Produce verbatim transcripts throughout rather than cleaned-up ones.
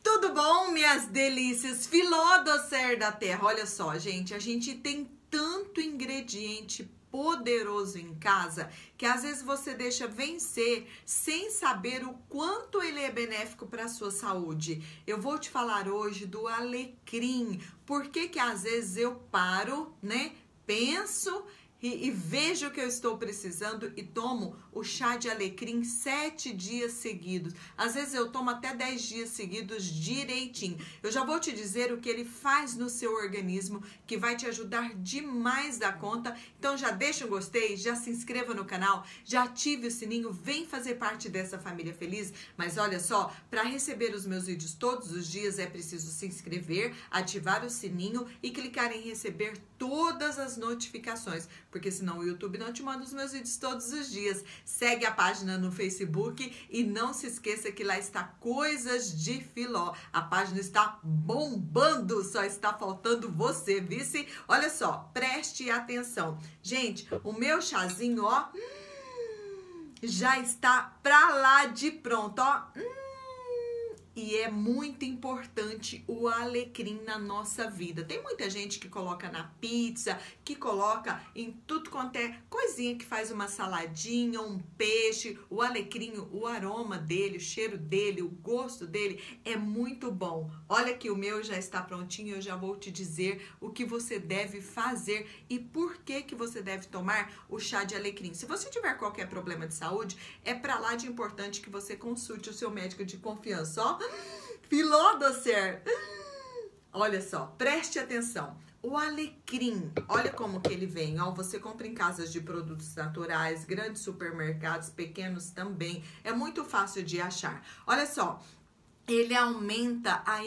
Tudo bom, minhas delícias? Filó docer da terra. Olha só, gente, a gente tem tanto ingrediente poderoso em casa que às vezes você deixa vencer sem saber o quanto ele é benéfico para a sua saúde. Eu vou te falar hoje do alecrim. Por que que às vezes eu paro, né? Penso E, e vejo que eu estou precisando e tomo o chá de alecrim sete dias seguidos. Às vezes eu tomo até dez dias seguidos direitinho. Eu já vou te dizer o que ele faz no seu organismo, que vai te ajudar demais da conta. Então já deixa um gostei, já se inscreva no canal, já ative o sininho, vem fazer parte dessa família feliz. Mas olha só, para receber os meus vídeos todos os dias é preciso se inscrever, ativar o sininho e clicar em receber todas as notificações, porque senão o YouTube não te manda os meus vídeos todos os dias. Segue a página no Facebook e não se esqueça que lá está Coisas de Filó. A página está bombando, só está faltando você, vice? Olha só, preste atenção. Gente, o meu chazinho, ó, já está pra lá de pronto, ó. E é muito importante o alecrim na nossa vida. Tem muita gente que coloca na pizza, que coloca em tudo quanto é coisinha que faz uma saladinha, um peixe. O alecrim, o aroma dele, o cheiro dele, o gosto dele é muito bom. Olha que o meu já está prontinho, eu já vou te dizer o que você deve fazer e por que que você deve tomar o chá de alecrim. Se você tiver qualquer problema de saúde, é pra lá de importante que você consulte o seu médico de confiança, ó. Filó docer. Olha só, preste atenção. O alecrim, olha como que ele vem, ó, você compra em casas de produtos naturais, grandes supermercados, pequenos também, é muito fácil de achar. Olha só, ele aumenta a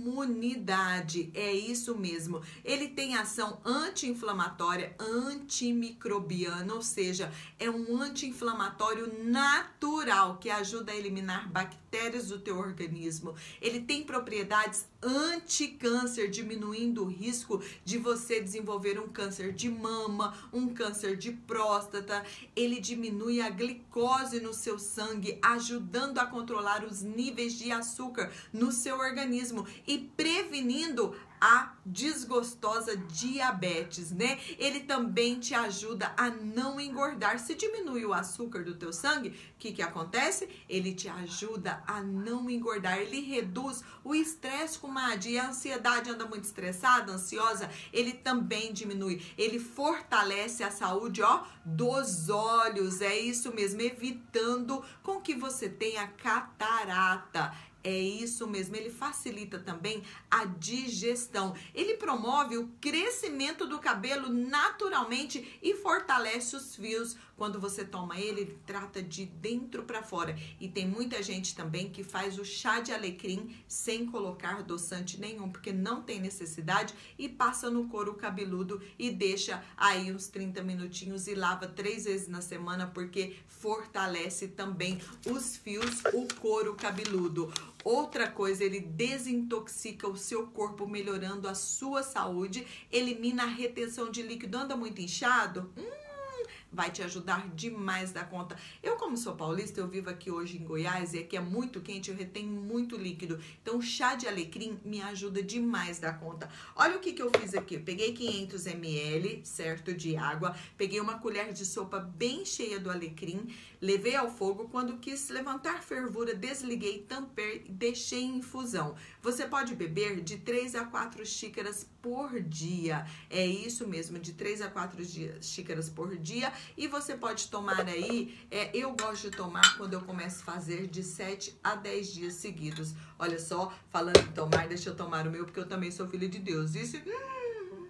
imunidade, é isso mesmo. Ele tem ação anti-inflamatória, antimicrobiana, ou seja, é um anti-inflamatório natural que ajuda a eliminar bactérias do teu organismo. Ele tem propriedades anti-câncer, diminuindo o risco de você desenvolver um câncer de mama, um câncer de próstata. Ele diminui a glicose no seu sangue, ajudando a controlar os níveis de açúcar no seu organismo e prevenindo a desgostosa diabetes, né? Ele também te ajuda a não engordar. Se diminui o açúcar do teu sangue, o que que acontece? Ele te ajuda a não engordar. Ele reduz o estresse, comadre, e a ansiedade, anda muito estressada, ansiosa, ele também diminui. Ele fortalece a saúde, ó, dos olhos. É isso mesmo, evitando com que você tenha catarata. É isso mesmo, ele facilita também a digestão. Ele promove o crescimento do cabelo naturalmente e fortalece os fios. Quando você toma ele, ele trata de dentro para fora. E tem muita gente também que faz o chá de alecrim sem colocar adoçante nenhum, porque não tem necessidade, e passa no couro cabeludo e deixa aí uns trinta minutinhos e lava três vezes na semana, porque fortalece também os fios, o couro cabeludo. Outra coisa, ele desintoxica o seu corpo, melhorando a sua saúde, elimina a retenção de líquido. Anda muito inchado? Hum, vai te ajudar demais da conta. Eu, como sou paulista, eu vivo aqui hoje em Goiás e aqui é muito quente, eu retenho muito líquido. Então, o chá de alecrim me ajuda demais da conta. Olha o que que eu fiz aqui. Eu peguei quinhentos mililitros, certo, de água. Peguei uma colher de sopa bem cheia do alecrim. Levei ao fogo. Quando quis levantar fervura, desliguei, tampei e deixei em infusão. Você pode beber de três a quatro xícaras por dia. É isso mesmo, de três a quatro xícaras por dia. E você pode tomar aí, é, eu gosto de tomar quando eu começo a fazer de sete a dez dias seguidos. Olha só, falando em tomar, deixa eu tomar o meu, porque eu também sou filha de Deus. Isso. Hum.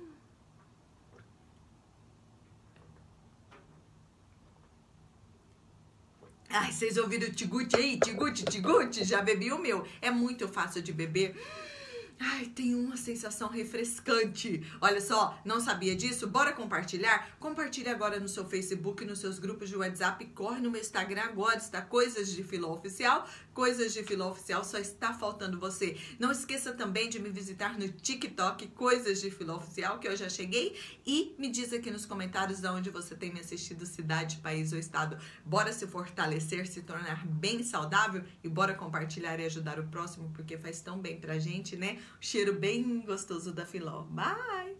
Ai, vocês ouviram o tiguti aí? Tiguti, tiguti? Já bebi o meu. É muito fácil de beber. Ai, tem uma sensação refrescante. Olha só, não sabia disso? Bora compartilhar? Compartilhe agora no seu Facebook, nos seus grupos de WhatsApp. Corre no meu Instagram agora, está Coisas de Filó Oficial. Coisas de Filó Oficial, só está faltando você. Não esqueça também de me visitar no TikTok, Coisas de Filó Oficial, que eu já cheguei. E me diz aqui nos comentários de onde você tem me assistido, cidade, país ou estado. Bora se fortalecer, se tornar bem saudável e bora compartilhar e ajudar o próximo, porque faz tão bem pra gente, né? O cheiro bem gostoso da Filó. Bye!